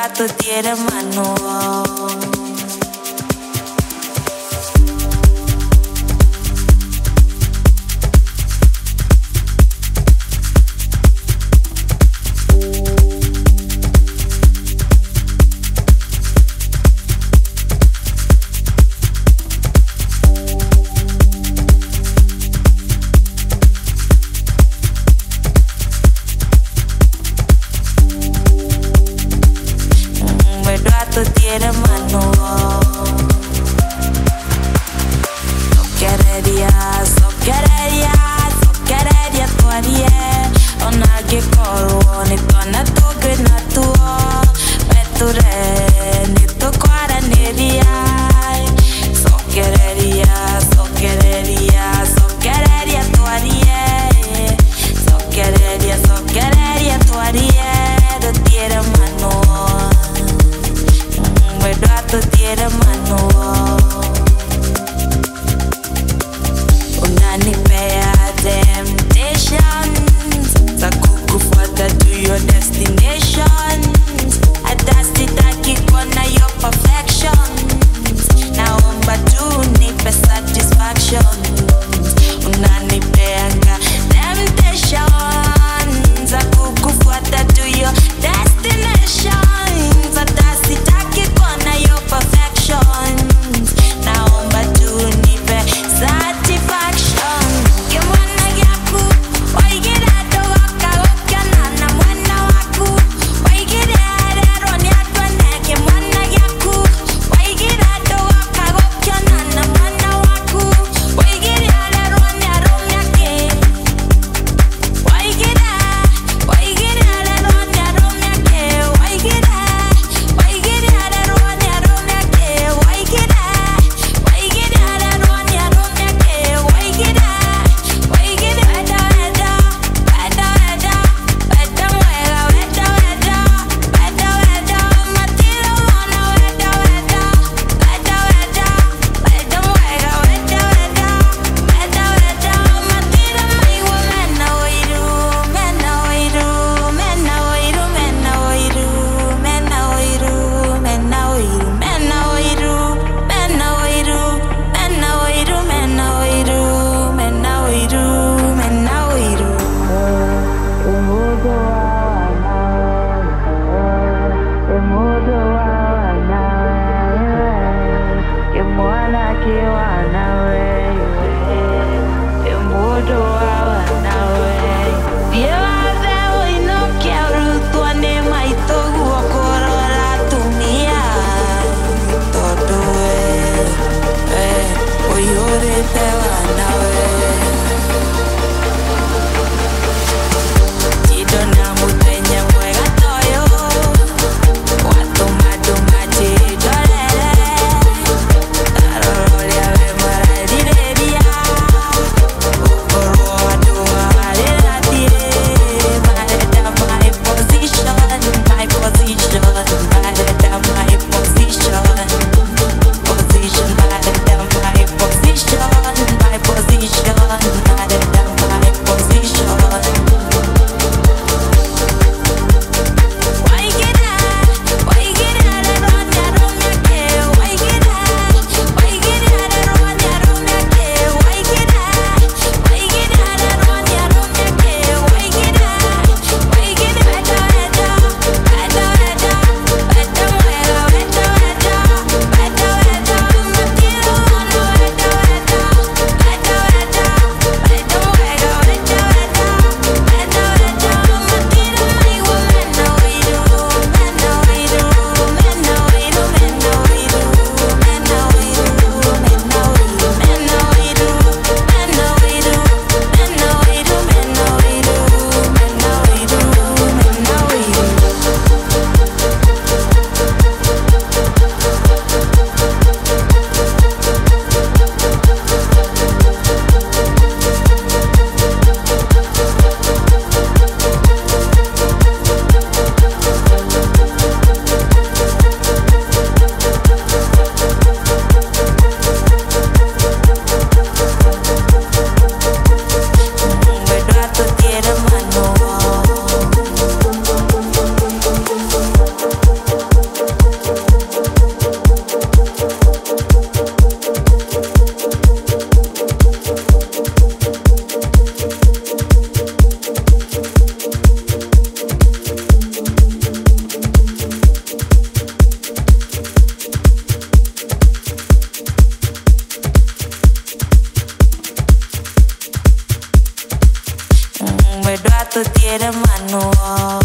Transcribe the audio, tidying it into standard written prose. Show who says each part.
Speaker 1: gato tiene mano. Tiene mano. Socchereria tua die. Ona che coro ne tona to che na tua. Petture ne to quara ne riai. Socchereria tua die. Socchereria tua die. Tiene mano. Gato tiene mano. Una nipea temptations. Sakuku further to your destinations. A dusty taki kona your perfections. Now umba tu nipe satisfaction. Una nipea temptations. Sakuku further to your destinations. A dusty taki kona your perfections. tutiera manuo